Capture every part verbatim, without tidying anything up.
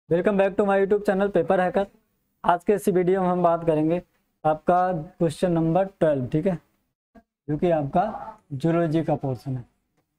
Welcome back to my YouTube channel paper hacker. आज के इस वीडियो में हम बात करेंगे आपका क्वेश्चन नंबर ट्वेल्व, ठीक है, जो कि आपका जूलॉजी का पोर्शन है,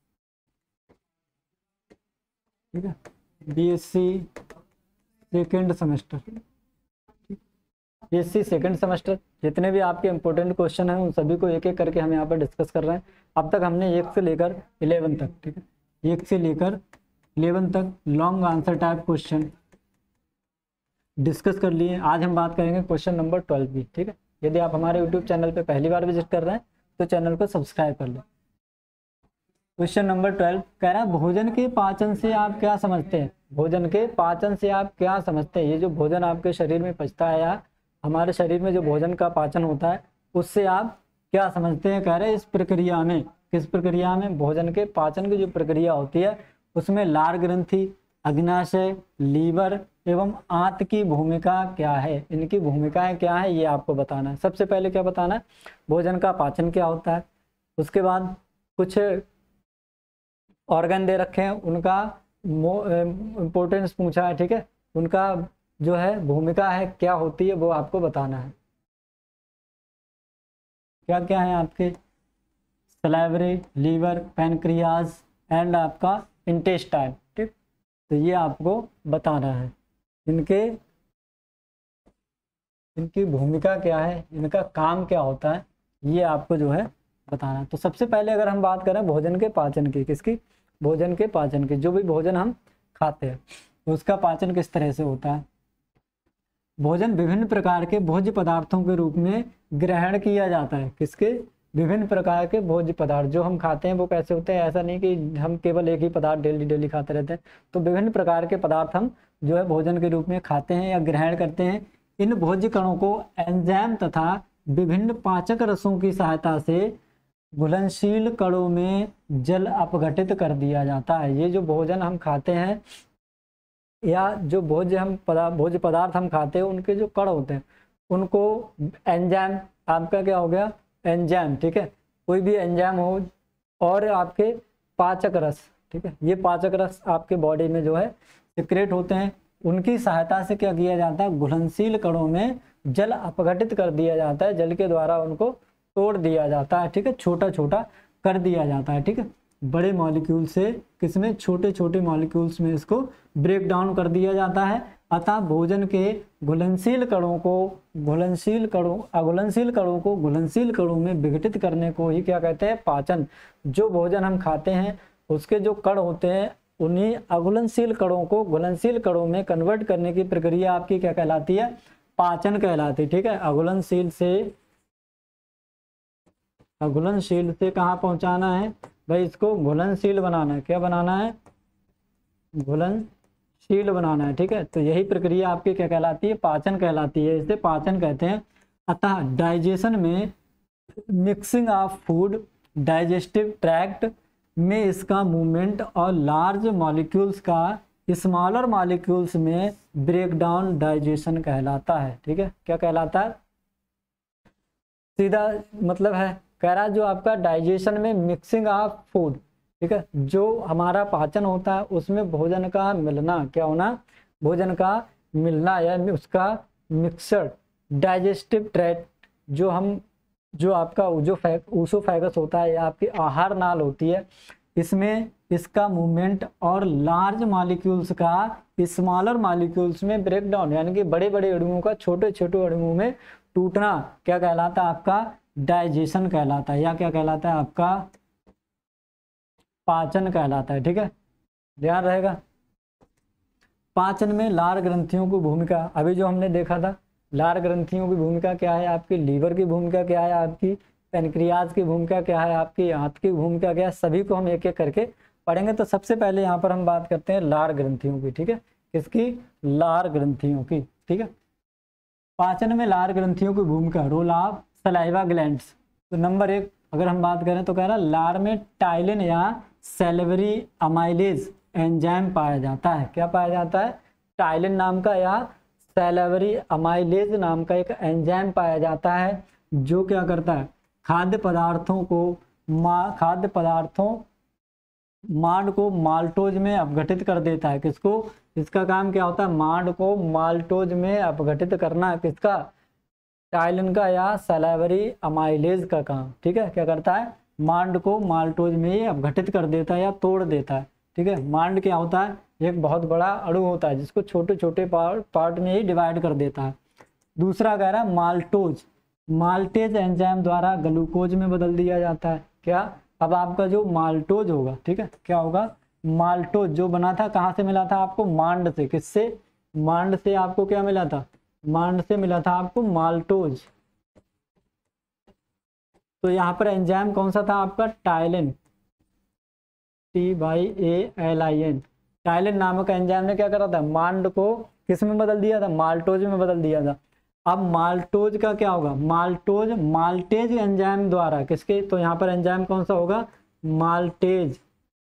ठीक है, BSc second semester. BSc second semester जितने भी आपके इंपॉर्टेंट क्वेश्चन हैं उन सभी को एक एक करके हम यहाँ पर डिस्कस कर रहे हैं। अब तक हमने एक से लेकर इलेवन तक, ठीक है, एक से लेकर इलेवन तक long answer type question discuss कर लिए। आज हम बात करेंगे क्वेश्चन नंबर ट्वेल्व की, ठीक है। यदि आप हमारे यूट्यूब चैनल पे पहली बार विजिट कर रहे हैं तो चैनल को सब्सक्राइब कर लें। क्वेश्चन नंबर ट्वेल्व कह रहा है भोजन के पाचन से आप क्या समझते हैं। भोजन के पाचन से आप क्या समझते हैं। ये जो भोजन आपके शरीर में पचता है या हमारे शरीर में जो भोजन का पाचन होता है उससे आप क्या समझते हैं। कह रहे हैं इस प्रक्रिया में, किस प्रक्रिया में, भोजन के पाचन की जो प्रक्रिया होती है उसमें लार ग्रंथि, अग्नाशय, लीवर एवं आंत की भूमिका क्या है। इनकी भूमिकाएं क्या है ये आपको बताना है। सबसे पहले क्या बताना है, भोजन का पाचन क्या होता है। उसके बाद कुछ ऑर्गन दे रखे हैं, उनका इम्पोर्टेंस पूछा है, ठीक है, उनका जो है भूमिका है क्या होती है वो आपको बताना है। क्या क्या है आपके सलाइवरी, लीवर, पैनक्रियाज एंड आपका इंटेस्टाइन, ठीक, तो ये आपको बताना है। इनके इनकी भूमिका क्या है, इनका काम क्या होता है, ये आपको जो है बताना है। तो सबसे पहले अगर हम बात करें भोजन के पाचन की, किसकी, भोजन के पाचन की, जो भी भोजन हम खाते हैं तो उसका पाचन किस तरह से होता है। भोजन विभिन्न प्रकार के भोज्य पदार्थों के रूप में ग्रहण किया जाता है। किसके, विभिन्न प्रकार के भोज्य पदार्थ जो हम खाते हैं वो कैसे होते हैं। ऐसा नहीं कि हम केवल एक ही पदार्थ डेली डेली खाते रहते हैं, तो विभिन्न प्रकार के पदार्थ हम जो है भोजन के रूप में खाते हैं या ग्रहण करते हैं। इन भोज्य कणों को एंजाइम तथा विभिन्न पाचक रसों की सहायता से घुलनशील कणों में जल अपघटित कर दिया जाता है। ये जो भोजन हम खाते हैं या जो भोज्य हम पदार्थ भोज्य पदार्थ हम खाते हैं उनके जो कण होते हैं उनको एंजाइम, आपका क्या हो गया एंजाइम, ठीक है, कोई भी एंजाइम हो, और आपके पाचक रस, ठीक है, ये पाचक रस आपके बॉडी में जो है सिक्रेट होते हैं, उनकी सहायता से क्या किया जाता है, घुलनशील कणों में जल अपघटित कर दिया जाता है। जल के द्वारा उनको तोड़ दिया जाता है, ठीक है, छोटा छोटा कर दिया जाता है, ठीक है, बड़े मॉलिक्यूल से किसमें, छोटे छोटे मॉलिक्यूल्स में इसको ब्रेक डाउन कर दिया जाता है। अतः भोजन के घुलनशील कणों को घुलनशील कणों अघुलनशील कणों को घुलनशील कणों में विघटित करने को ही क्या कहते हैं, पाचन। जो भोजन हम खाते हैं उसके जो कण होते हैं उन्हीं अघुलनशील कणों को घुलनशील कणों में कन्वर्ट करने की प्रक्रिया आपकी क्या कहलाती है, पाचन कहलाती है, ठीक है। अघुलनशील से अघुलनशील से कहाँ पहुंचाना है भाई, इसको घुलनशील बनाना है। क्या बनाना है, घुलनशील बनाना है, ठीक है। तो यही प्रक्रिया आपकी क्या कहलाती है, पाचन कहलाती है, इसे पाचन कहते हैं। अतः डाइजेशन में mixing of food, digestive tract में इसका मूवमेंट और लार्ज मॉलिक्यूल्स का स्मॉलर मॉलिक्यूल्स में ब्रेकडाउन डाइजेशन कहलाता है, ठीक है। क्या कहलाता है, सीधा मतलब है, कह रहा जो आपका डाइजेशन में मिक्सिंग ऑफ फूड, ठीक है, जो हमारा पाचन होता है उसमें भोजन का मिलना, क्या होना, भोजन का मिलना या उसका मिक्सर, डाइजेस्टिव ट्रैक्ट, जो हम जो आपका जो ऊसोफेगस होता है या आपकी आहार नाल होती है, इसमें इसका मूवमेंट और लार्ज मॉलिक्यूल्स का स्मॉलर मॉलिक्यूल्स में ब्रेकडाउन, यानी कि बड़े बड़े अणुओं का छोटे छोटे अणुओं में टूटना क्या कहलाता है, आपका डाइजेशन कहलाता है, या क्या कहलाता है, आपका पाचन कहलाता है, ठीक है, ध्यान रहेगा। पाचन में लार ग्रंथियों की भूमिका, अभी जो हमने देखा था, लार ग्रंथियों की भूमिका क्या है, आपकी लीवर की भूमिका क्या है, आपकी पैनक्रियाज की भूमिका क्या है, आपकी आंत की भूमिका क्या है, सभी को हम एक एक करके पढ़ेंगे। तो सबसे पहले यहाँ पर हम बात करते हैं लार ग्रंथियों की, ठीक है, किसकी, लार ग्रंथियों की, ठीक है। पाचन में लार ग्रंथियों की भूमिका, रोल ऑफ सलाइवा ग्लैंड्स। तो नंबर एक अगर हम बात करें तो कह रहा लार में टाइलिन या सैलिवरी अमाइलेज एंजाइम पाया जाता है। क्या पाया जाता है, टाइलिन नाम का या सैलिवरी अमाइलेज नाम का एक एंजाइम पाया जाता है, जो क्या करता है, खाद्य पदार्थों को मा खाद्य पदार्थों मांड को माल्टोज में अपघटित कर देता है। किसको, इसका काम क्या होता है, मांड को माल्टोज में अपघटित करना, किसका, टाइलिन का या सलाइवरी अमाइलेज का काम, ठीक है, क्या करता है, मांड को माल्टोज में ये अपघटित कर देता है या तोड़ देता है, ठीक है। मांड क्या होता है, एक बहुत बड़ा अणु होता है जिसको छोटे छोटे पार्ट पार्ट में ही डिवाइड कर देता है। दूसरा कह रहा है माल्टोज, माल्टेज एंजाइम द्वारा ग्लूकोज में बदल दिया जाता है। क्या, अब आपका जो माल्टोज होगा, ठीक है, क्या होगा, माल्टोज जो बना था कहाँ से मिला था आपको, मांड से, किससे, मांड से आपको क्या मिला था, मांड से मिला था आपको माल्टोज। तो यहाँ पर एंजाइम कौन सा था आपका, ptyalin, T Y A L I N, ptyalin नामक एंजाइम ने क्या करा था, मांड को किस में बदल दिया था, माल्टोज में बदल दिया था। अब माल्टोज का क्या होगा, माल्टोज माल्टेज एंजाइम द्वारा, किसके, तो यहाँ पर एंजाइम कौन सा होगा, माल्टेज,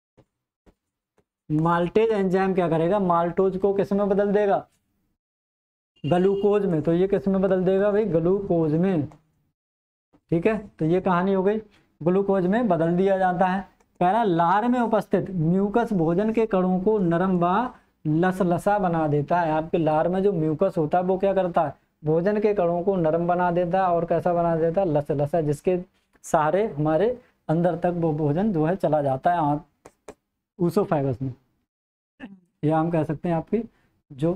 माल्टेज एंजाइम क्या करेगा, माल्टोज को किस में बदल देगा, ग्लूकोज में, तो ये किस में बदल देगा भाई, ग्लूकोज में, ठीक है। तो ये कहानी हो गई, ग्लूकोज में बदल दिया जाता है। पहला, लार में उपस्थित म्यूकस भोजन के कणों को नरम व लसलसा बना देता है। आपके लार में जो म्यूकस होता है वो क्या करता है, भोजन के कणों को नरम बना देता है और कैसा बना देता है, लसलसा, जिसके सहारे हमारे अंदर तक वो भोजन जो है चला जाता है ऊसोफेगस में, या हम कह सकते हैं आपकी जो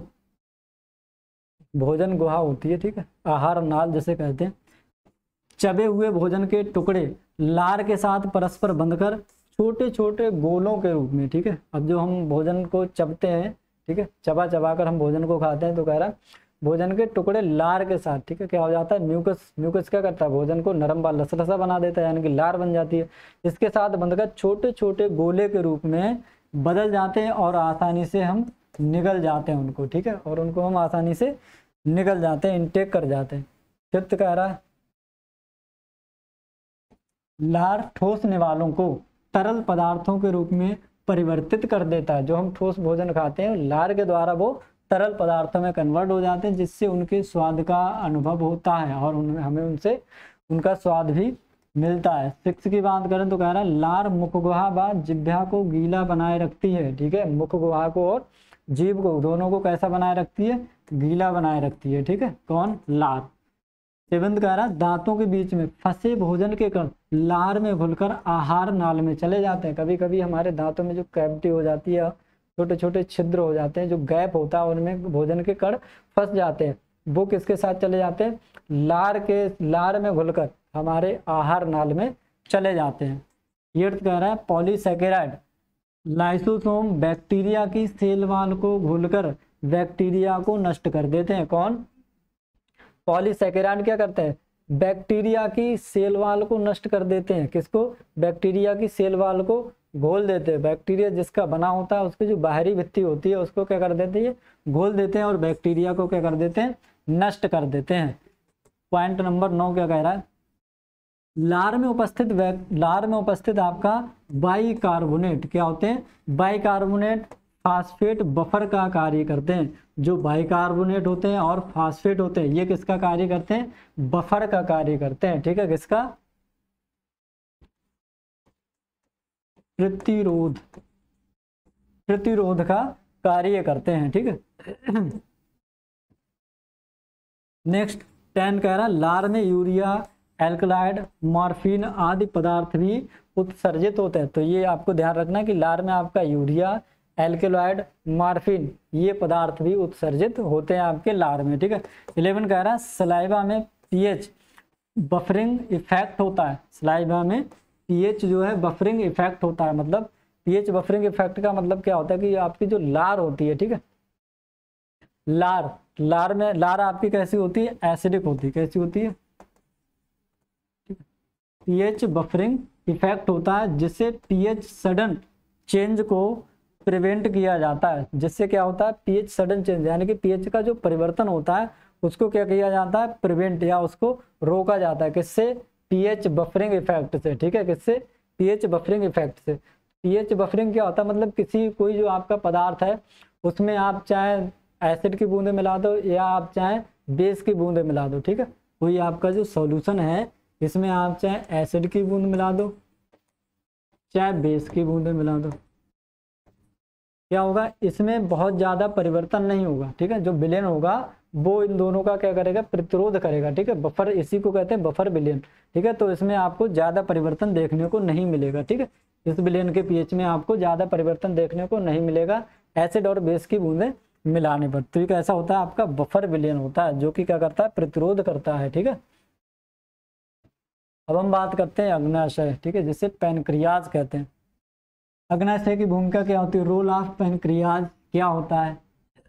भोजन गुहा होती है, ठीक है, आहार नाल जिसे कहते हैं। चबे हुए भोजन के टुकड़े लार के साथ परस्पर बंधकर छोटे छोटे गोलों के रूप में, ठीक है। अब जो हम भोजन को चबते हैं, ठीक है, चबा चबा कर हम भोजन को खाते हैं, तो कह रहा है भोजन के टुकड़े लार के साथ, ठीक है, क्या हो जाता है, म्यूकस, म्यूकस क्या करता है, भोजन को नरम व लसलसा बना देता है, यानी कि लार बन जाती है। इसके साथ बंधकर छोटे छोटे गोले के रूप में बदल जाते हैं और आसानी से हम निगल जाते हैं उनको, ठीक है, और उनको हम आसानी से निगल जाते हैं, इनटेक कर जाते हैं। फिफ्थ कह रहा है लार ठोस निवालों को तरल पदार्थों के रूप में परिवर्तित कर देता है। जो हम ठोस भोजन खाते हैं लार के द्वारा वो तरल पदार्थों में कन्वर्ट हो जाते हैं, जिससे उनके स्वाद का अनुभव होता है और उन, हमें उनसे उनका स्वाद भी मिलता है। सिक्स की बात करें तो कह रहा है लार मुखगुहा व जिह्वा को गीला बनाए रखती है, ठीक है, मुखगुहा को और जीभ को दोनों को कैसा बनाए रखती है, गीला बनाए रखती है, ठीक है, कौन, लार। सेवंत कह रहा दांतों के बीच में फंसे भोजन के कण लार में घुलकर आहार नाल में चले जाते हैं। कभी कभी हमारे दांतों में जो कैविटी हो जाती है, छोटे छोटे छिद्र हो जाते हैं, जो गैप होता है उनमें भोजन के कण फंस जाते हैं, वो किसके साथ चले जाते हैं, लार के, लार में घुलकर हमारे आहार नाल में चले जाते हैं। ये कह रहा है पॉलीसैकेराइड लाइसोसोम बैक्टीरिया की सेल वाल को घोलकर बैक्टीरिया को नष्ट कर देते हैं। कौन, पॉलीसैकेराइड क्या करते हैं, बैक्टीरिया की सेल वाल को नष्ट कर देते हैं। किसको, बैक्टीरिया की सेल वाल को घोल देते हैं। बैक्टीरिया जिसका बना होता है उसकी जो बाहरी भित्ति होती है उसको क्या कर देते हैं, घोल देते हैं और बैक्टीरिया को क्या कर देते हैं, नष्ट कर देते हैं। पॉइंट नंबर नौ क्या कह रहा है, लार में उपस्थित लार में उपस्थित आपका बाइकार्बोनेट क्या होते हैं, बाइकार्बोनेट फास्फेट बफर का कार्य करते हैं। जो बाइकार्बोनेट होते हैं और फास्फेट होते हैं ये किसका कार्य करते हैं, बफर का कार्य करते हैं, ठीक है, किसका, प्रतिरोध, प्रतिरोध का कार्य करते हैं, ठीक है। नेक्स्ट टेन कह रहा लार में यूरिया, एल्कलाइड, मॉर्फिन आदि पदार्थ भी उत्सर्जित होते हैं। तो ये आपको ध्यान रखना कि लार में आपका यूरिया, एल्कलॉइड, मॉर्फिन ये पदार्थ भी उत्सर्जित होते हैं आपके लार में, ठीक है। इलेवन कह रहा है सलाइवा में पीएच बफरिंग इफेक्ट होता है। सलाइवा में पीएच जो है बफरिंग इफेक्ट होता है। मतलब पीएच बफरिंग इफेक्ट का मतलब क्या होता है कि आपकी जो लार होती है, ठीक है, लार लार में लार आपकी कैसी होती है, एसिडिक होती है। कैसी होती है, पीएच बफरिंग इफेक्ट होता है जिससे पीएच सडन चेंज को प्रिवेंट किया जाता है। जिससे क्या होता है, पीएच सडन चेंज यानी कि पीएच का जो परिवर्तन होता है उसको क्या किया जाता है, प्रिवेंट या उसको रोका जाता है। किससे, पीएच बफरिंग इफेक्ट से, ठीक है, किससे, पीएच बफरिंग इफेक्ट से। पीएच बफरिंग क्या होता है, मतलब किसी कोई जो आपका पदार्थ है उसमें आप चाहे एसिड की बूंदे मिला दो या आप चाहे बेस की बूंदे मिला दो, ठीक है। कोई आपका जो सॉल्यूशन है इसमें आप चाहे एसिड की बूंद मिला दो चाहे बेस की बूंदे मिला दो, क्या होगा, इसमें बहुत ज़्यादा परिवर्तन नहीं होगा, ठीक है। जो विलयन होगा वो इन दोनों का क्या करेगा, प्रतिरोध करेगा, ठीक है। बफर, इसी को कहते हैं बफर विलयन, ठीक है। तो इसमें आपको ज़्यादा परिवर्तन देखने को नहीं मिलेगा, ठीक है। इस विलयन के पीएच में आपको ज़्यादा परिवर्तन देखने को नहीं मिलेगा एसिड और बेस की बूंदें मिलाने पर। तो ये कैसा होता है, आपका बफर विलयन होता है, जो कि क्या करता है, प्रतिरोध करता है, ठीक है। अब हम बात करते हैं अग्नाशय, ठीक है, जिसे पैनक्रियाज कहते हैं। अग्नाशय की भूमिका क्या होती है, रोल ऑफ पैनक्रियाज क्या होता है।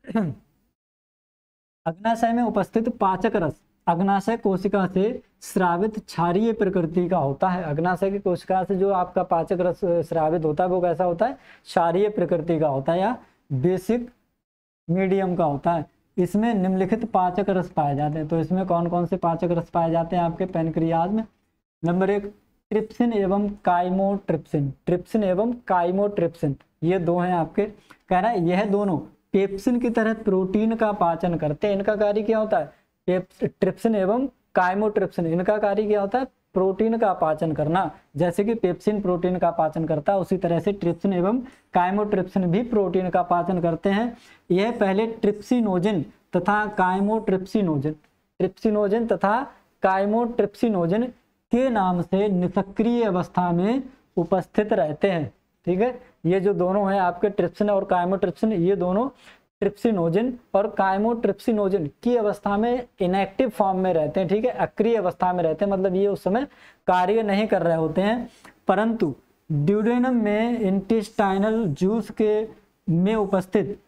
अग्नाशय में उपस्थित पाचक रस अग्नाशय कोशिका से स्रावित क्षारीय प्रकृति का होता है। अग्नाशय की कोशिका से जो आपका पाचक रस स्रावित होता है वो कैसा होता है, क्षारीय प्रकृति का होता है या बेसिक मीडियम का होता है। इसमें निम्नलिखित पाचक रस पाए जाते हैं। तो इसमें कौन कौन से पाचक रस पाए जाते हैं आपके पैनक्रियाज में। नंबर एक, ट्रिप्सिन एवं काइमोट्रिप्सिन। ट्रिप्सिन एवं काइमोट्रिप्सिन ये दो हैं आपके। कह रहा है यह दोनों पेप्सिन की तरह प्रोटीन का पाचन करते हैं। इनका कार्य क्या होता है, ट्रिप्सिन एवं काइमोट्रिप्सिन, इनका कार्य क्या होता है, प्रोटीन का पाचन करना। जैसे कि पेप्सिन प्रोटीन का पाचन करता है, उसी तरह से ट्रिप्सिन एवं काइमोट्रिप्सिन भी प्रोटीन का पाचन करते हैं। यह पहले ट्रिप्सिनोजिन तथा काइमोट्रिप्सिनोजिन ट्रिप्सिनोजिन तथा काइमोट्रिप्सिनोजिन के नाम से निष्क्रिय अवस्था में उपस्थित रहते हैं, ठीक है। ये जो दोनों हैं आपके ट्रिप्सिन और काइमोट्रिप्सिन, ये दोनों ट्रिप्सिनोजिन और काइमोट्रिप्सिनोजिन की अवस्था में इनएक्टिव फॉर्म में रहते हैं, ठीक है, अक्रिय अवस्था में रहते हैं। मतलब ये उस समय कार्य नहीं कर रहे होते हैं, परंतु ड्यूडेनम में इंटेस्टाइनल जूस के में उपस्थित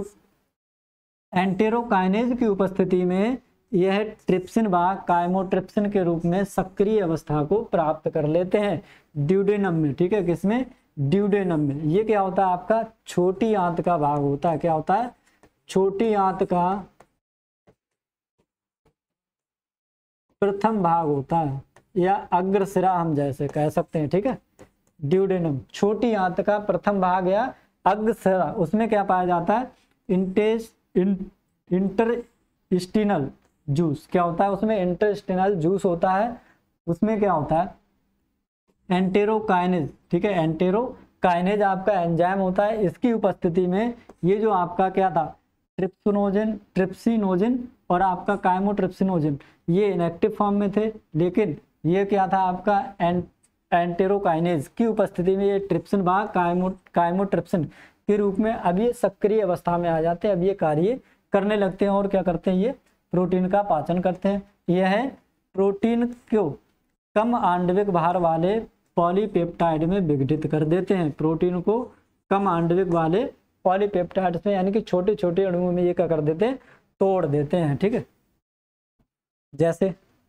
एंटेरोकाइनेज की उपस्थिति में यह ट्रिप्सिन व काइमोट्रिप्सिन के रूप में सक्रिय अवस्था को प्राप्त कर लेते हैं ड्यूडेनम में, ठीक है। किसमें, ड्यूडेनम में। ये क्या होता है आपका, छोटी आंत का भाग होता है। क्या होता है, छोटी आंत का प्रथम भाग होता है, या अग्रसिरा हम जैसे कह सकते हैं, ठीक है। ड्यूडेनम छोटी आंत का प्रथम भाग या अग्रसिरा, उसमें क्या पाया जाता है, इंटेस इन, इंटरस्टिनल जूस। क्या होता है उसमें, इंटरस्टिनल जूस होता है। उसमें क्या होता है, एंटेरोकाइनेज, ठीक है। एंटेरोकाइनेज आपका एंजाइम होता है। इसकी उपस्थिति में ये जो आपका क्या था, ट्रिप्सिनोजिन ट्रिप्सिनोजिन और आपका काइमोट्रिप्सिनोजिन, ये इनएक्टिव फॉर्म में थे। लेकिन ये क्या था आपका, एंट एंटेरोकाइनेज की उपस्थिति में ये ट्रिप्सिन व काइमो काइमोट्रिप्सिन के रूप में अब ये सक्रिय अवस्था में आ जाते हैं। अब ये कार्य करने लगते हैं और क्या करते हैं, ये प्रोटीन का पाचन करते हैं। यह है प्रोटीन को कम आणविक भार वाले पॉलीपेप्टाइड में विघटित कर देते हैं। प्रोटीन को कम आणविक वाले पॉलीपेप्टाइड में, यानी कि छोटे छोटे अणुओं में ये क्या कर देते हैं, तोड़ देते हैं, ठीक है। जैसे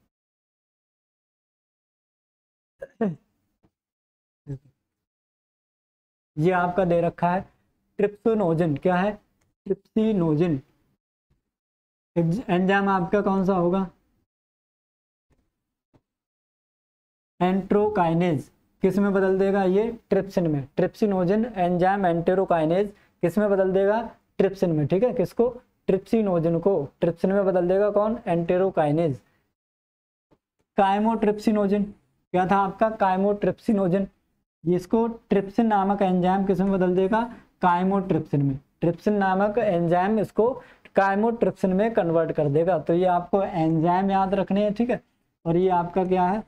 ये आपका दे रखा है ट्रिप्सिनोजिन। क्या है, ट्रिप्सिनोजिन एंजाइम आपका कौन सा होगा, एंटेरोकाइनेज। किस में बदल देगा, ये ट्रिप्सिन में। ट्रिप्सिनोजिन एंजाइम एंटेरोकाइनेज किस में बदल देगा, ट्रिप्सिन में, ठीक है। किसको, ट्रिप्सिनोजिन को ट्रिप्सिन में बदल देगा कौन, एंटेरोकाइनेज। काइमोट्रिप्सिनोजिन क्या था आपका, काइमोट्रिप्सिनोजिन, इसको ट्रिप्सिन नामक एंजाइम किस में बदल देगा, काइमोट्रिप्सिन में। ट्रिप्सिन नामक एंजाइम इसको काइमोट्रिप्सिन में कन्वर्ट कर देगा। तो ये आपको एंजाइम याद रखने हैं, ठीक है। और ये आपका क्या है,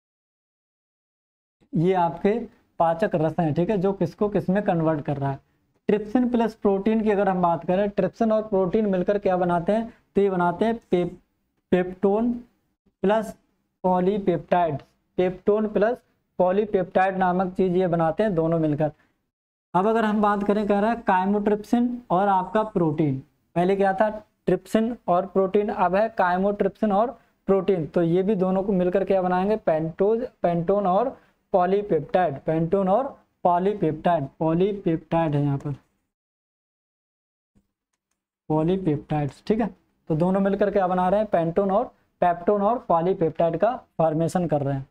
ये आपके पाचक रस हैं, ठीक है, जो किसको किस में कन्वर्ट कर रहा है। ट्रिप्सिन प्लस प्रोटीन की अगर हम बात करें, ट्रिप्सिन और प्रोटीन मिलकर क्या बनाते हैं, तो ये बनाते हैं पे, peptone plus polypeptide. Peptone plus polypeptide नामक चीज ये बनाते हैं दोनों मिलकर। अब अगर हम बात करें, कह रहा है काइमोट्रिप्सिन और आपका प्रोटीन। पहले क्या था, ट्रिप्सिन और प्रोटीन, अब है काइमोट्रिप्सिन और प्रोटीन। तो ये भी दोनों को मिलकर क्या बनाएंगे, पेंटोज पेंटोन और पॉलीपेप्टाइड। पेंटोन और पॉलीपेप्टाइड, पॉलीपेप्टाइड है यहाँ पर, पॉलीपेप्टाइड्स, ठीक है। तो दोनों मिलकर क्या बना रहे हैं, पेंटोन और पेप्टोन और पॉलीपेप्टाइड का फॉर्मेशन कर रहे हैं।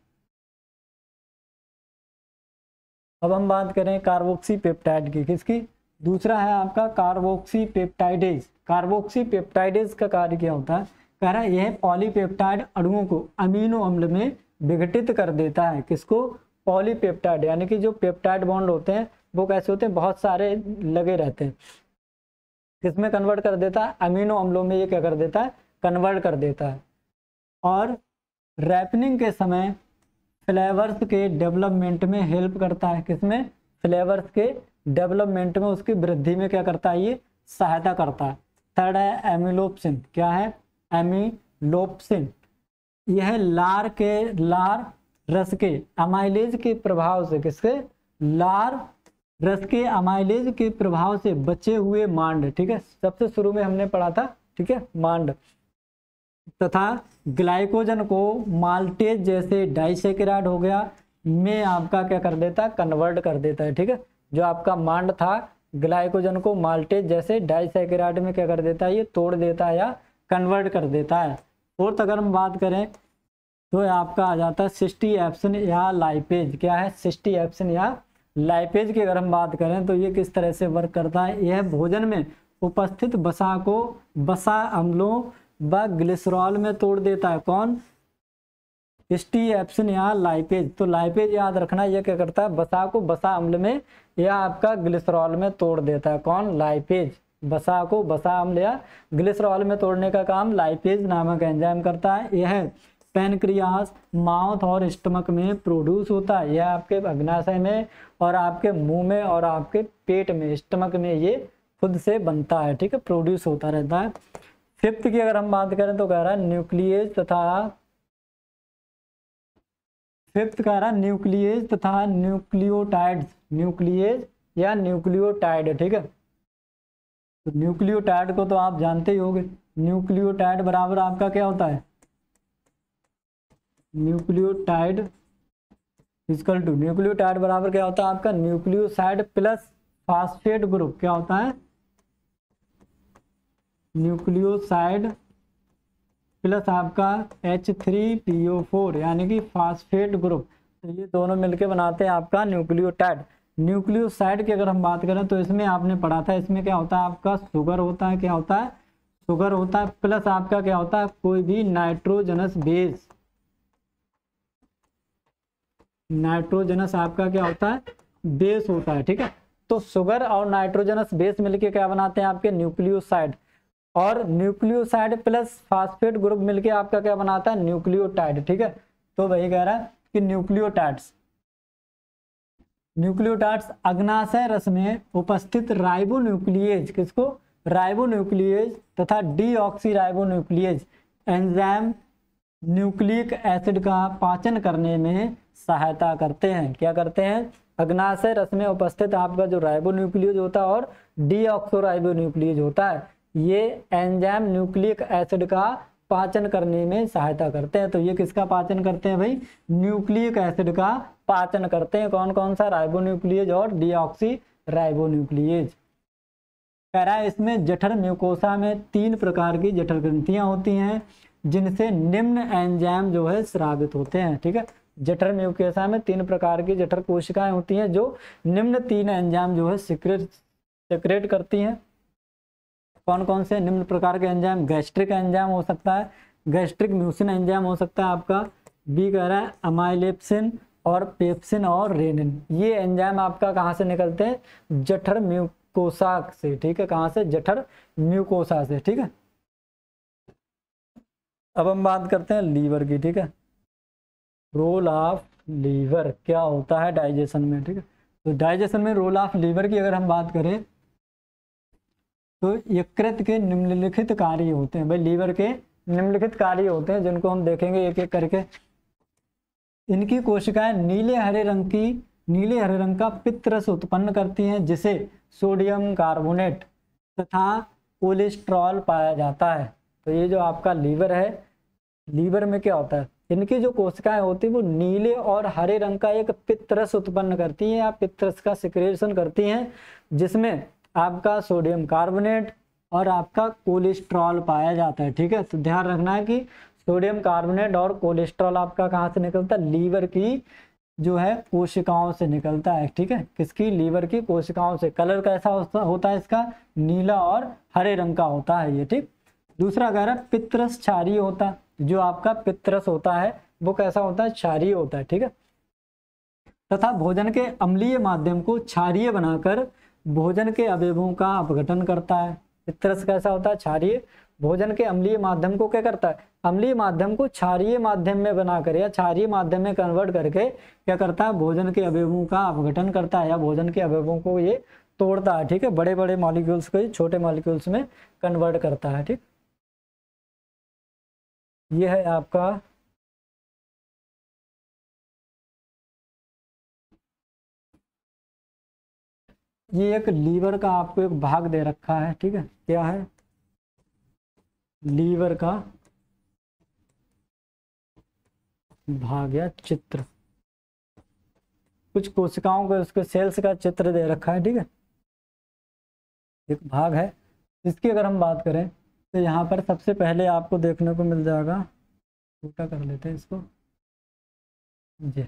अब हम बात करें कार्बोक्सीपेप्टाइड की, किसकी, दूसरा है आपका कार्बोक्सीपेप्टाइडेज। कार्बोक्सीपेप्टाइडेज का कार्य क्या होता है, कह रहा है यह पॉलीपेप्टाइड अणुओं को अमीनो अम्ल में विघटित कर देता है। किसको, पॉलीपेप्टाइड, यानी कि जो पेप्टाइड बॉन्ड होते हैं वो कैसे होते हैं, बहुत सारे लगे रहते हैं। किसमें कन्वर्ट कर देता है, अमीनो अम्लों में ये क्या कर देता है, कन्वर्ट कर देता है। और रैपनिंग के समय फ्लेवर्स के डेवलपमेंट में हेल्प करता है। किसमें, फ्लेवर्स के डेवलपमेंट में, उसकी वृद्धि में क्या करता है, ये सहायता करता है। थर्ड है एमिलोप्सिन। क्या है, एमिलोप्सिन। यह लार के लार रस के अमाइलेज के प्रभाव से, किसके, लार रस के अमाइलेज के प्रभाव से बचे हुए मांड, ठीक है, सबसे शुरू में हमने पढ़ा था, ठीक है, मांड, तथा ग्लाइकोजन को माल्टेज जैसे डाइसैकेराइड हो गया में आपका क्या कर देता है, कन्वर्ट कर देता है। ठीक है, जो आपका मांड था ग्लाइकोजन को माल्टेज जैसे डाइसैकेराइड में क्या कर देता है, ये तोड़ देता है या कन्वर्ट कर देता है। फोर्थ अगर हम बात करें तो आपका आ जाता है सिस्टी एप्सिन या लाइपेज। क्या है, सिस्टी एप्सिन या लाइपेज की अगर हम बात करें तो ये किस तरह से वर्क करता है, यह भोजन में उपस्थित वसा को वसा अम्लों व ग्लिसरॉल में तोड़ देता है। कौन, सिस्टी एप्सिन या लाइपेज। तो लाइपेज याद रखना, ये क्या करता है, वसा को वसा अम्ल में या आपका ग्लिसरॉल में तोड़ देता है। कौन, लाइपेज। वसा को वसा अम्ल या ग्लिसरॉल में तोड़ने का काम लाइपेज नामक एंजाइम करता है। यह पैनक्रियास, माउथ और स्टमक में प्रोड्यूस होता है। यह आपके अग्नाशय में और आपके मुंह में और आपके पेट में, स्टमक में ये खुद से बनता है। ठीक है, प्रोड्यूस होता रहता है। फिफ्थ की अगर हम बात करें तो कह रहा है न्यूक्लियस तथा फिफ्थ कह रहा है न्यूक्लियस तथा न्यूक्लियोटाइड्स। न्यूक्लियस या न्यूक्लियोटाइड। ठीक है, तो न्यूक्लियोटाइड को तो आप जानते ही होंगे। न्यूक्लियोटाइड बराबर आपका क्या होता है, न्यूक्लियोटाइड इक्वल टू न्यूक्लियोटाइड बराबर क्या होता है आपका, न्यूक्लियोसाइड प्लस फास्फेट ग्रुप। क्या होता है, न्यूक्लियोसाइड प्लस आपका H three P O four यानी कि फास्फेट ग्रुप। तो ये दोनों मिलके बनाते हैं आपका न्यूक्लियोटाइड। न्यूक्लियोसाइड की अगर हम बात करें तो इसमें आपने पढ़ा था, इसमें क्या होता है आपका, शुगर होता है। क्या होता है, शुगर होता है प्लस आपका क्या होता है, कोई भी नाइट्रोजनस बेस। नाइट्रोजनस आपका क्या होता है, बेस होता है। ठीक है, तो शुगर और नाइट्रोजनस बेस मिलके क्या बनाते हैं आपके, न्यूक्लियोसाइड। और न्यूक्लियोसाइड प्लस फास्फेट ग्रुप मिलके आपका क्या बनाता है, न्यूक्लियोटाइड। ठीक है, तो वही कह रहा है कि न्यूक्लियोटाइड्स न्यूक्लियोटाइड्स अग्नाशय रस में उपस्थित राइबोन्यूक्लिएज, किसको, राइबोन्यूक्लिएज तथा deoxyribonuclease enzyme nucleic acid का पाचन करने में सहायता करते हैं। क्या करते हैं, अग्नाशय रस में उपस्थित आपका जो राइबोन्यूक्लिएज होता है और डीऑक्सो राइबोन्यूक्लिएज होता है, ये एंजाइम न्यूक्लिक एसिड का पाचन करने में सहायता करते हैं। तो ये किसका पाचन करते हैं भाई, न्यूक्लिक एसिड का पाचन करते हैं। कौन कौन सा, राइबोन्यूक्लिएज और डीऑक्सी राइबोन्यूक्लिएज। कह रहा है इसमें जठर म्यूकोसा में तीन प्रकार की जठर ग्रंथियां होती हैं जिनसे निम्न एंजाइम जो है स्रावित होते हैं। ठीक है, जठर म्यूकोसा में तीन प्रकार की जठर कोशिकाएं होती हैं जो निम्न तीन एंजाइम जो है सिक्रेट सिक्रेट करती हैं। कौन कौन से निम्न प्रकार के एंजाइम, गैस्ट्रिक एंजाइम हो सकता है, गैस्ट्रिक म्यूसिन एंजाइम हो सकता है आपका, बी कह रहा है अमाइलेप्सिन और पेप्सिन और रेनिन। ये एंजाइम आपका कहाँ से निकलते हैं, जठर म्यूकोसा से। ठीक है, कहाँ से, जठर म्यूकोसा से। ठीक है, अब हम बात करते हैं लीवर की। ठीक है, रोल ऑफ लीवर क्या होता है डाइजेशन में। ठीक है, तो डाइजेशन में रोल ऑफ लीवर की अगर हम बात करें तो यकृत के निम्नलिखित कार्य होते हैं। भाई लीवर के निम्नलिखित कार्य होते हैं जिनको हम देखेंगे एक एक करके। इनकी कोशिकाएं नीले हरे रंग की नीले हरे रंग का पित्तरस उत्पन्न करती हैं जिसे सोडियम कार्बोनेट तथा कोलेस्ट्रॉल पाया जाता है। तो ये जो आपका लीवर है, लीवर में क्या होता है, इनकी जो कोशिकाएं होती हैं वो नीले और हरे रंग का एक पित्तरस उत्पन्न करती हैं या पित्तरस का सिक्रेशन करती हैं जिसमें आपका सोडियम कार्बोनेट और आपका कोलेस्ट्रॉल पाया जाता है। ठीक है, तो ध्यान रखना है कि सोडियम कार्बोनेट और कोलेस्ट्रॉल आपका कहाँ से निकलता है, लीवर की जो है कोशिकाओं से निकलता है। ठीक है, किसकी, लीवर की कोशिकाओं से। कलर कैसा होता है इसका, नीला और हरे रंग का होता है ये। ठीक, दूसरा कह रहा है पित्तरस क्षारीय होता है। जो आपका पित्तरस होता है वो कैसा होता है, क्षारीय होता है। ठीक है, तथा भोजन के अम्लीय माध्यम को क्षारीय बनाकर भोजन के अवयवों का अपघटन करता है। इस तरह से कैसा होता है, क्षारीय भोजन के अम्लीय माध्यम को क्या करता है, अम्लीय माध्यम को क्षारीय माध्यम में बनाकर या क्षारीय माध्यम में कन्वर्ट करके क्या करता है, भोजन के अवयवों का अपघटन करता है या भोजन के अवयवों को ये तोड़ता है। ठीक है, बड़े बड़े मॉलिक्यूल्स को छोटे मॉलिक्यूल्स में कन्वर्ट करता है। ठीक, ये है आपका ये एक लीवर का आपको एक भाग दे रखा है। ठीक है, क्या है, लीवर का भाग या चित्र, कुछ कोशिकाओं को उसके सेल्स का चित्र दे रखा है। ठीक है, एक भाग है। इसकी अगर हम बात करें तो यहाँ पर सबसे पहले आपको देखने को मिल जाएगा, छोटा कर लेते हैं इसको जी।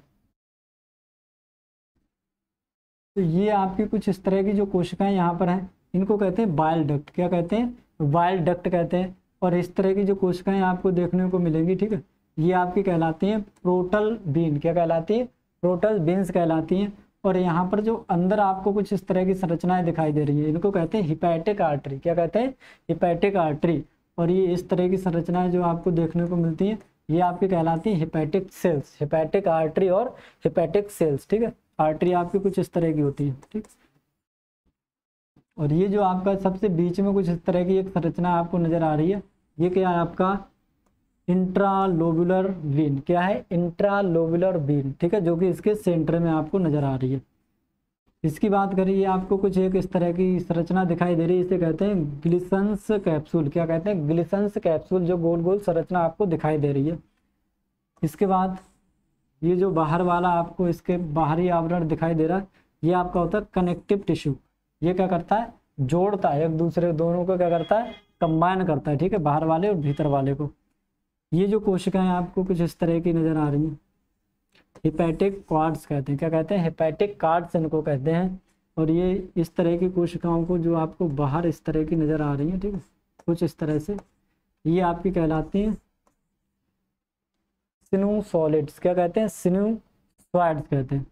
तो ये आपकी कुछ इस तरह की जो कोशिकाएं यहाँ पर हैं, इनको कहते हैं बाइल डक्ट। क्या कहते हैं, बाइल डक्ट कहते हैं। और इस तरह की जो कोशिकाएं आपको देखने को मिलेंगी, ठीक है, ये आपकी कहलाती हैं प्रोटल बीन। क्या कहलाती है, प्रोटल बीन्स कहलाती हैं। और यहाँ पर जो अंदर आपको कुछ इस तरह की संरचनाएं दिखाई दे रही है, इनको कहते हैं हिपैटिक आर्टरी। क्या कहते हैं, हिपैटिक आर्टरी। और ये इस तरह की संरचनाएं जो आपको देखने को मिलती हैं, ये आपकी कहलाती है हिपैटिक सेल्स, हिपैटिक आर्टरी और हिपैटिक सेल्स। ठीक है, आर्टरी आपकी कुछ इस तरह की होती है। ठीक, और ये जो आपका सबसे बीच में कुछ इस तरह की एक संरचना आपको नजर आ रही है, ये क्या है आपका इंट्रालोबुलर वेन। क्या है, इंट्रालोबुलर वेन। ठीक है, जो कि इसके सेंटर में आपको नजर आ रही है। इसकी बात करिए, आपको कुछ एक इस तरह की संरचना दिखाई दे रही है, इसे कहते हैं ग्लिसन्स कैप्सूल। क्या कहते हैं, ग्लिसन्स कैप्सूल, जो गोल गोल संरचना आपको दिखाई दे रही है। इसके बाद ये जो बाहर वाला आपको इसके बाहरी आवरण दिखाई दे रहा है, ये आपका होता है कनेक्टिव टिश्यू। ये क्या करता है, जोड़ता है एक दूसरे दोनों को, क्या करता है, कंबाइन करता है। ठीक है, बाहर वाले और भीतर वाले को। ये जो कोशिकाएं आपको कुछ इस तरह की नजर आ रही हैं, हिपैटिक कार्ड्स कहते हैं। क्या कहते हैं, हिपैटिक कार्ड्स इनको कहते हैं। और ये इस तरह की कोशिकाओं को जो आपको बाहर इस तरह की नजर आ रही है, ठीक है, कुछ इस तरह से, ये आपकी कहलाती हैं सिनुसॉइड्स। क्या कहते हैं, सिनुसॉइड्स कहते हैं,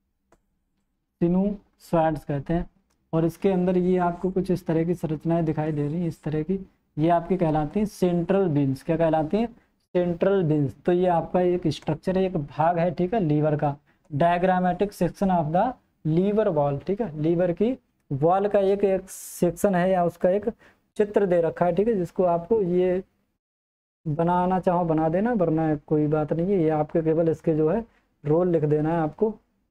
सिनुसॉइड्स कहते हैं। और इसके अंदर ये आपको कुछ इस तरह की संरचनाएं दिखाई दे रही हैं, इस तरह की, ये आपकी कहलाती हैं सेंट्रल बीन्स। क्या कहलाती हैं, सेंट्रल बीन्स। तो ये आपका एक स्ट्रक्चर है, एक भाग है, ठीक है, लीवर का, diagrammatic section of the liver wall. ठीक है, लीवर की वॉल का एक एक सेक्शन है या उसका एक चित्र दे रखा है। ठीक है, जिसको आपको ये बनाना चाहो बना देना, वरना कोई बात नहीं है, ये आपके केवल इसके जो है रोल लिख देना है आपको।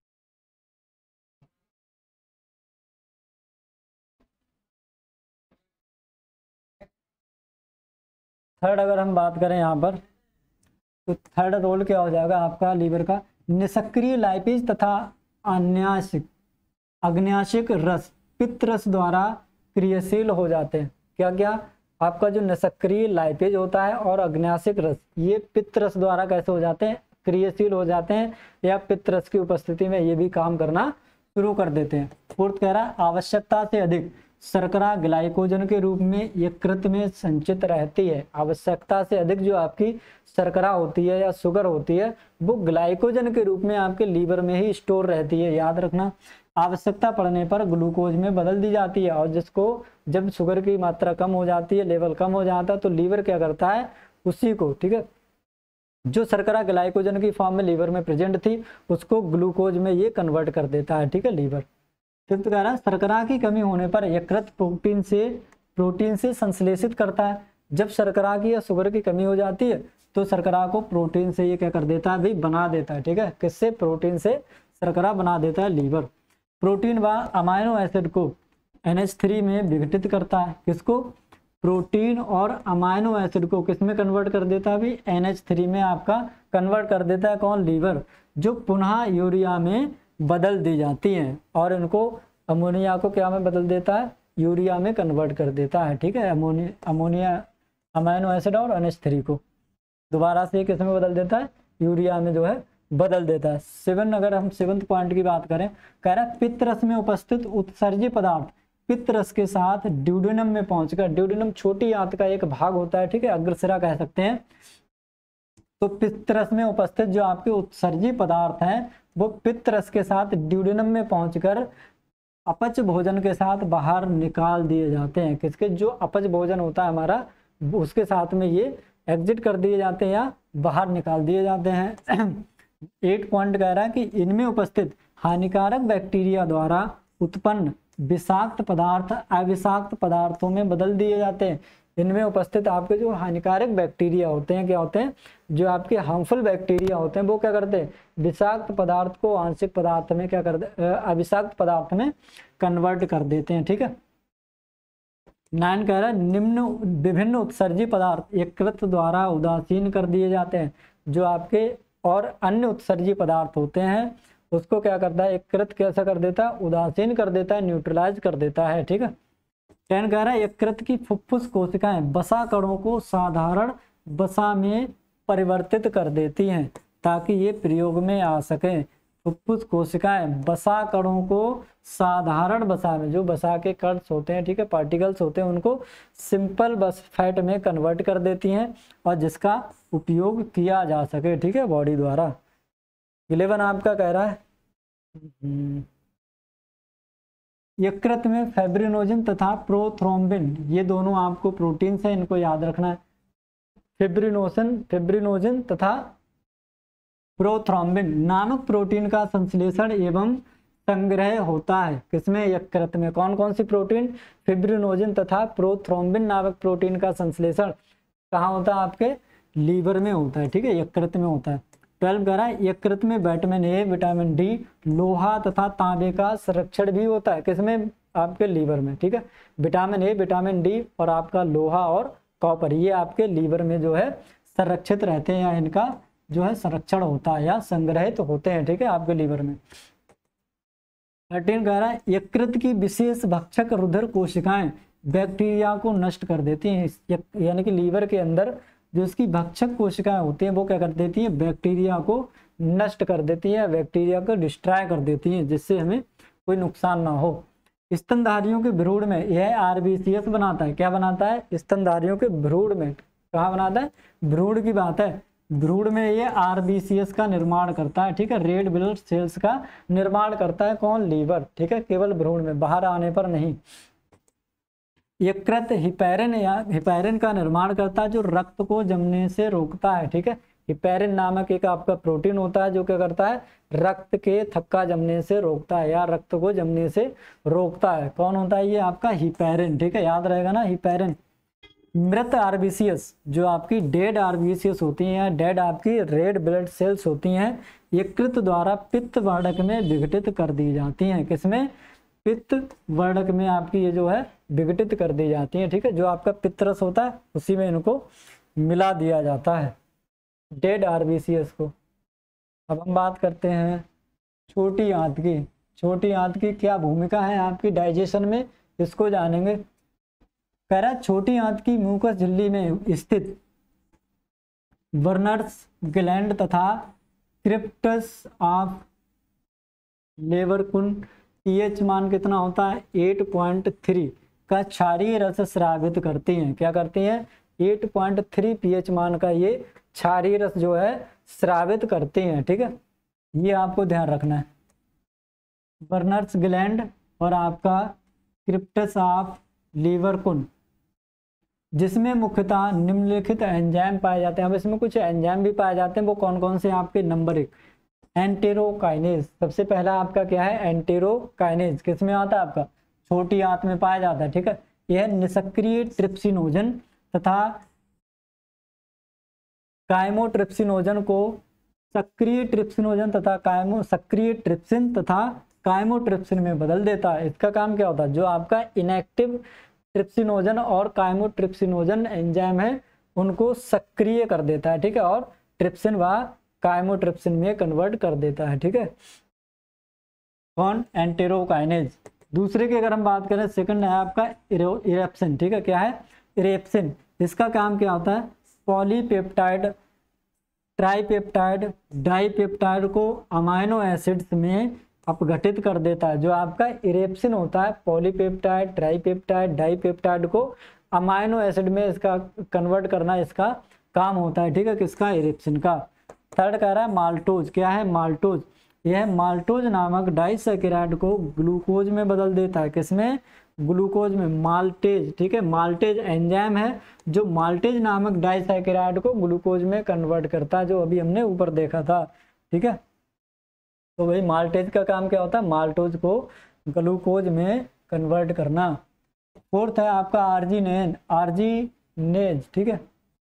थर्ड अगर हम बात करें यहाँ पर, तो थर्ड रोल क्या हो जाएगा आपका लीवर का, निष्क्रिय लाइपेज तथा अन्यासिक अग्न्याशिक रस पित्त रस द्वारा क्रियाशील हो जाते हैं। क्या क्या, आपका जो निष्क्रिय लाइपेज होता है और अग्न्याशिक रस, ये पित्त रस द्वारा कैसे हो जाते हैं, क्रियाशील हो जाते हैं, या पित्त रस की उपस्थिति में ये भी काम करना शुरू कर देते हैं। फोर्थ कह रहा है, आवश्यकता से अधिक शर्करा ग्लाइकोजन के रूप में यकृत में संचित रहती है। आवश्यकता से अधिक जो आपकी शर्करा होती है या शुगर होती है, वो ग्लाइकोजन के रूप में आपके लीवर में ही स्टोर रहती है। याद रखना, आवश्यकता पड़ने पर ग्लूकोज में बदल दी जाती है। और जिसको जब शुगर की मात्रा कम हो जाती है, लेवल कम हो जाता है, तो लीवर क्या करता है, उसी को, ठीक है, जो शर्करा ग्लाइकोजन की फॉर्म में लीवर में प्रेजेंट थी, उसको ग्लूकोज में ये कन्वर्ट कर देता है। ठीक है, लीवर। फिफ्थ कह रहा है, शर्करा की कमी होने पर यकृत प्रोटीन से प्रोटीन से संश्लेषित करता है। जब शर्करा की या शुगर की कमी हो जाती है, तो शर्करा को प्रोटीन से ये क्या कर देता है भाई, बना देता है। ठीक है, किससे, प्रोटीन से शर्करा बना देता है लीवर। प्रोटीन व अमाइनो एसिड को एन एच थ्री में विघटित करता है। किसको, प्रोटीन और अमाइनो एसिड को किस में कन्वर्ट कर देता है भाई, एन एच थ्री में आपका कन्वर्ट कर देता है। कौन, लीवर, जो पुनः यूरिया में बदल दी जाती हैं। और इनको अमोनिया को क्या में बदल देता है, यूरिया में कन्वर्ट कर देता है। ठीक है, अमोनिया अमोनिया अमाइनो एसिड और एन एच थ्री को दोबारा से किस में बदल देता है, यूरिया में जो है बदल देता है। सेवन, अगर हम सेवंथ पॉइंट की बात करें, कह रहा है पित्त रस में उपस्थित उत्सर्जी पदार्थ पित्त रस के साथ ड्यूडेनम में पहुंचकर, ड्यूडेनम छोटी आंत का एक भाग होता है, ठीक है, अग्रसिरा कह सकते हैं। तो पित्त रस में उपस्थित जो आपके उत्सर्जी पदार्थ हैं, वो पित्त रस के साथ ड्यूडेनम में पहुंचकर अपच भोजन के साथ बाहर निकाल दिए जाते हैं। किसके, जो अपच भोजन होता है हमारा, उसके साथ में ये एग्जिट कर दिए जाते हैं या बाहर निकाल दिए जाते हैं। एट पॉइंट कह रहा है कि इनमें उपस्थित हानिकारक बैक्टीरिया द्वारा उत्पन्न विषाक्त पदार्थ अविषाक्त पदार्थों में बदल दिए जाते हैं। इनमें उपस्थित आपके जो हानिकारक बैक्टीरिया होते हैं, क्या होते हैं, जो आपके हार्मफुल बैक्टीरिया होते हैं, वो क्या करते हैं, विषाक्त पदार्थ को आंशिक पदार्थ में क्या कर अविषाक्त पदार्थ में कन्वर्ट कर देते हैं। ठीक है। नाइन कह रहा है निम्न विभिन्न उत्सर्जी पदार्थ यकृत द्वारा उदासीन कर दिए जाते हैं। जो आपके और अन्य उत्सर्जी पदार्थ होते हैं उसको क्या करता है, यकृत कैसा कर देता है, उदासीन कर देता है, न्यूट्रलाइज कर देता है। ठीक है। टेन कह रहा है यकृत की फुफ्फुस कोशिकाएं वसा कणों को साधारण वसा में परिवर्तित कर देती हैं ताकि ये प्रयोग में आ सके। फुफ्फुस कोशिकाएं वसा कणों को साधारण वसा में, जो वसा के कणस होते हैं, ठीक है, पार्टिकल्स होते हैं, उनको सिंपल बस फैट में कन्वर्ट कर देती हैं और जिसका उपयोग किया जा सके। ठीक है, बॉडी द्वारा। इलेवन आपका कह रहा है यकृत में फाइब्रिनोजन तथा प्रोथ्रोम्बिन, ये दोनों आपको प्रोटीन है, इनको याद रखना है। फिब्रिनोजन फिब्रिनोजन तथा प्रोथ्रोम्बिन नामक प्रोटीन का संश्लेषण एवं संग्रह होता है। किसमें, यकृत में। कौन कौन सी प्रोटीन, फिब्रिनोजन तथा प्रोथ्रोम्बिन नामक प्रोटीन का संश्लेषण कहाँ होता है, आपके लीवर में होता है। ठीक है, यकृत में होता है। ट्वेल्व कह रहा है यकृत में विटामिन ए, विटामिन डी, लोहा तथा तांबे का संरक्षण भी होता है। किसमें, आपके लीवर में। ठीक है, विटामिन ए, विटामिन डी और आपका लोहा और कॉपर, ये आपके लीवर में जो है संरक्षित रहते हैं या इनका जो है संरक्षण होता है या संग्रहित तो होते हैं। ठीक है, आपके लीवर में। थर्टीन कह रहा है यकृत की विशेष भक्षक रुधिर कोशिकाएं बैक्टीरिया को नष्ट कर देती हैं। यानी कि लीवर के अंदर जो इसकी भक्षक कोशिकाएं होती हैं वो क्या कर देती हैं, बैक्टीरिया को नष्ट कर देती है, बैक्टीरिया को डिस्ट्रॉय कर देती हैं, जिससे हमें कोई नुकसान ना हो। स्तनधारियों के भ्रूण में यह आरबीसीएस बनाता है। क्या बनाता है, स्तनधारियों के भ्रूण में। कहाँ बनाता है, भ्रूण की बात है। भ्रूण में ये आरबीसीएस का निर्माण करता है। ठीक है, रेड ब्लड सेल्स का निर्माण करता है। कौन, लीवर। ठीक है, केवल भ्रूण में, बाहर आने पर नहीं। यकृत हिपैरिन या हिपैरिन का निर्माण करता है, जो रक्त को जमने से रोकता है। ठीक है, हिपैरिन नामक एक आपका प्रोटीन होता है जो क्या करता है, रक्त के थक्का जमने से रोकता है या रक्त को जमने से रोकता है। कौन होता है, ये आपका हिपैरिन। ठीक है, याद रहेगा ना, हिपैरिन। मृत आरबीसीएस, जो आपकी डेड आरबीसीएस होती हैं या डेड आपकी रेड ब्लड सेल्स होती हैं, यकृत द्वारा पित्त वर्णक में विघटित कर दी जाती हैं। किसमें, पित्त वर्णक में आपकी ये जो है विघटित कर दी जाती हैं। ठीक है, जो आपका पित्तरस होता है उसी में इनको मिला दिया जाता है, डेड आरबीसीएस को। अब हम बात करते हैं छोटी आंत की। छोटी आंत की क्या भूमिका है आपकी डाइजेशन में, इसको जानेंगे। कह रहा है छोटी आंत की म्यूकस झिल्ली में स्थित बर्नर्स ग्लैंड तथा क्रिप्टस ऑफ लेवरकुन पीएच मान कितना होता है, एट पॉइंट थ्री का क्षारीय रस स्रावित करती हैं। क्या करती हैं, एट पॉइंट थ्री पीएच मान का ये क्षारीय रस जो है स्रावित करती हैं। ठीक है, ये आपको ध्यान रखना है। बर्नर्स ग्लैंड और आपका क्रिप्टस ऑफ लीवरकुन, जिसमें मुख्यतः निम्नलिखित एंजाइम पाए जाते हैं। अब इसमें कुछ एंजाइम भी पाए जाते हैं, वो कौन कौन से आपके, नंबर एक एंटेरोकाइनेज। सबसे पहला आपका क्या है, एंटेरोकाइनेज। किस में आता है, आपका छोटी आंत में पाया जाता है। ठीक है, यह निष्क्रिय ट्रिप्सिनोजन तथा काइमोट्रिप्सिनोजन को सक्रिय ट्रिप्सिनोजन तथा काइमो सक्रिय ट्रिप्सिन तथा काइमोट्रिप्सिन में बदल देता है। इसका काम क्या होता है, जो आपका इनएक्टिव ट्रिप्सिनोजन और काइमोट्रिप्सिनोजन एंजाइम है उनको सक्रिय कर देता है। ठीक है, और ट्रिप्सिन व काइमोट्रिप्सिन में कन्वर्ट कर देता है। ठीक है, कौन, एंटेरोकाइनेज। दूसरे की अगर हम बात करें, सेकंड है आपका इरेप्सिन। ठीक है, क्या है, इरेप्सिन। इसका काम क्या होता है, पॉलीपेप्टाइड, ट्राइपेप्टाइड, डाइपेप्टाइड को अमाइनो एसिड्स में अपघटित कर देता है। जो आपका इरेप्सिन होता है, पॉलीपेप्टाइड, ट्राइपेप्टाइड, डाइपेप्टाइड को अमाइनो एसिड में इसका कन्वर्ट करना इसका काम होता है। ठीक है, किसका, इरेप्सिन का। थर्ड कह रहा है माल्टोज। क्या है, माल्टोज। यह माल्टोज नामक डाइसैकेराइड को ग्लूकोज में बदल देता है। किसमें? ग्लूकोज में। माल्टेज, ठीक है, माल्टेज एंजाइम है जो माल्टेज नामक डाइसैकेराइड को ग्लूकोज में कन्वर्ट करता है, जो अभी हमने ऊपर देखा था। ठीक है, तो भाई माल्टेज का काम क्या होता है? माल्टोज को ग्लूकोज में कन्वर्ट करना। फोर्थ है आपका आर्जिनेन, आर्जिनेज, ठीक है,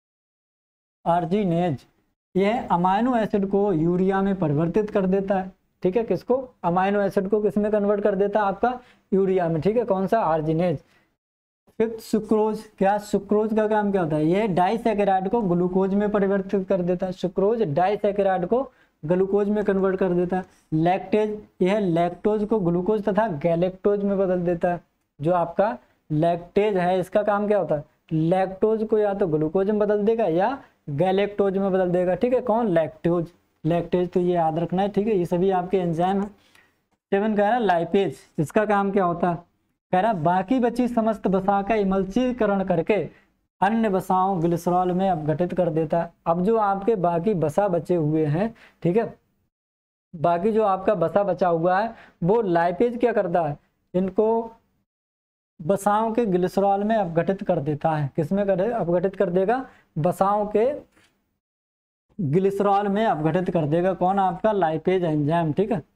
आर्जिनेज, यह अमाइनो एसिड को यूरिया में परिवर्तित कर देता है। ठीक है, किसको? अमाइनो एसिड को किस में कन्वर्ट कर देता है? आपका यूरिया में। ठीक है, कौन सा? आर्जिनेज। फिफ्थ सुक्रोज, क्या सुक्रोज का काम क्या होता है? यह डाइसैकेराइड को ग्लूकोज में परिवर्तित कर देता है। सुक्रोज डाइसैकेराइड को ग्लूकोज में कन्वर्ट कर देता है। लैक्टेज, यह लैक्टोज को ग्लूकोज तथा गैलेक्टोज में बदल देता है। जो आपका लैक्टेज है इसका काम क्या होता है? लैक्टोज को या तो ग्लूकोज में बदल देगा या गैलेक्टोज में बदल देगा। ठीक है, कौन? लैक्टोज, लैक्टेज, तो ये याद रखना है। ठीक है, ये सभी आपके एंजाइम है। सेवन कह रहा है लाइपेज, इसका काम क्या होता है? कह रहा है बाकी बची समस्त वसा का इमल्सीकरण करके अन्य वसाओं ग्लिसरॉल में अपघटित कर देता है। अब जो आपके बाकी वसा बचे हुए हैं, ठीक है, बाकी जो आपका वसा बचा हुआ है वो लाइपेज क्या करता है? इनको वसाओं के ग्लिसरॉल में अपघटित कर देता है। किसमें कर अपघटित कर देगा? वसाओं के ग्लिसरॉल में अपघटित कर देगा। कौन? आपका लाइपेज एंजाइम। ठीक है,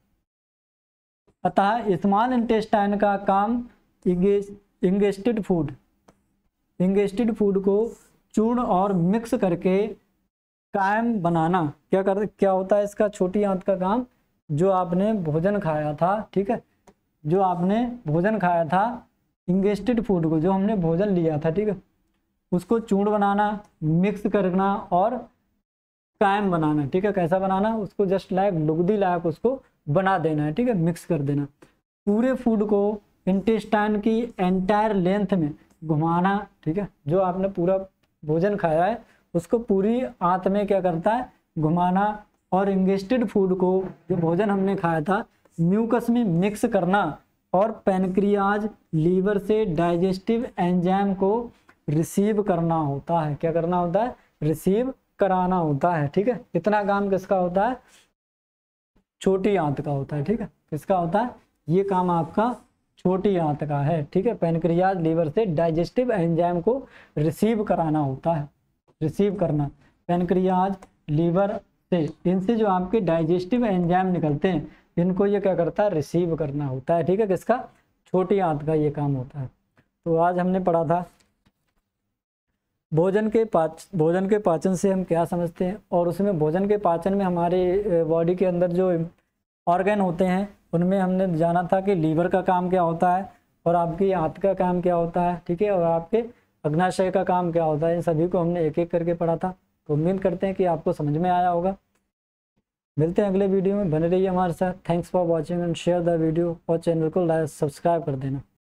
अतः स्मॉल इंटेस्टाइन का काम इंगेस्टेड फूड इंगेस्टेड फूड को चूर्ण और मिक्स करके कायम बनाना। क्या कर क्या होता है इसका? छोटी आंत का काम, जो आपने भोजन खाया था, ठीक है, जो आपने भोजन खाया था, इंगेस्टेड फूड को, जो हमने भोजन लिया था, ठीक है, उसको चूर्ण बनाना, मिक्स करना और कायम बनाना। ठीक है, कैसा बनाना? उसको जस्ट लाइक लुगदी लायक उसको बना देना है। ठीक है, मिक्स कर देना। पूरे फूड को इंटेस्टाइन की एंटायर लेंथ में घुमाना। ठीक है, जो आपने पूरा भोजन खाया है उसको पूरी आंत में क्या करता है? घुमाना। और इंगेस्टेड फूड को, जो भोजन हमने खाया था, म्यूकस में मिक्स करना और पैनक्रियाज लीवर से डाइजेस्टिव एंजाइम को रिसीव करना होता है। क्या करना होता है? रिसीव कराना होता है। ठीक है, इतना काम किसका होता है? छोटी आंत का होता है। ठीक है, किसका होता है? ये काम आपका छोटी आंत का है। ठीक है, पैनक्रियाज लीवर से डाइजेस्टिव एंजाइम को रिसीव कराना होता है। रिसीव करना, पैनक्रियाज लीवर से, इनसे जो आपके डाइजेस्टिव एंजाइम निकलते हैं इनको ये क्या करता है? रिसीव करना होता है। ठीक है, किसका? छोटी आंत का ये काम होता है। तो आज हमने पढ़ा था भोजन के पाच भोजन के पाचन से हम क्या समझते हैं, और उसमें भोजन के पाचन में हमारे बॉडी के अंदर जो ऑर्गन होते हैं उनमें हमने जाना था कि लीवर का काम क्या होता है और आपकी आंत का काम क्या होता है। ठीक है, और आपके अग्नाशय का काम क्या होता है। इन सभी को हमने एक एक करके पढ़ा था। तो उम्मीद करते हैं कि आपको समझ में आया होगा। मिलते हैं अगले वीडियो में, बने रहिए हमारे साथ। Thanks for watching and share the video, और चैनल को लाइक सब्सक्राइब कर देना।